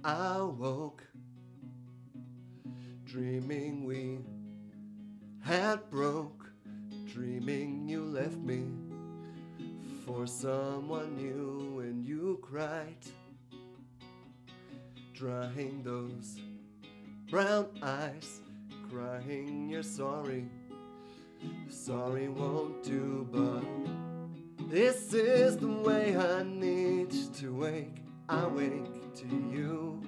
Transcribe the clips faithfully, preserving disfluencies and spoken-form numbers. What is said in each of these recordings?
I woke, dreaming we had broke, dreaming you left me for someone new, and you cried, drying those brown eyes, crying you're sorry. Sorry won't do, but this is the way I need to wake. I wake to you,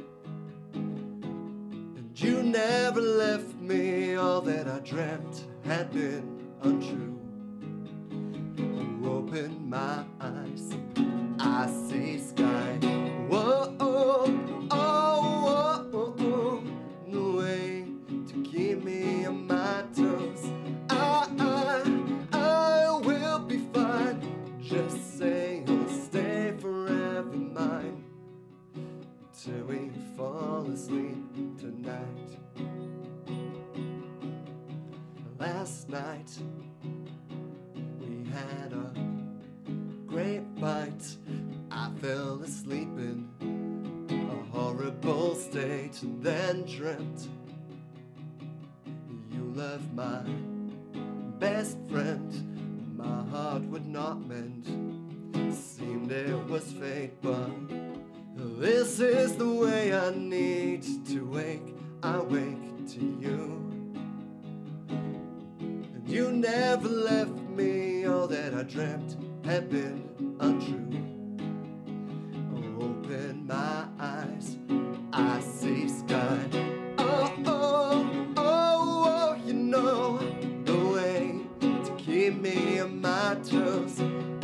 and you never left me. All that I dreamt had been untrue. You open my eyes, I see sky. Whoa, oh, oh, oh, oh, no way to keep me on my toes. I, I, I will be fine. Just say you'll stay forever mine till we fall asleep tonight. Last night we had a great fight. I fell asleep in a horrible state, and then dreamt you left my best friend. My heart would not mend. Seemed it was fate, but this is the way I need to wake. I wake to you, and you never left me. All that I dreamt had been untrue. Open my eyes, I see sky. Oh, oh, oh, oh, you know the way to keep me on my toes.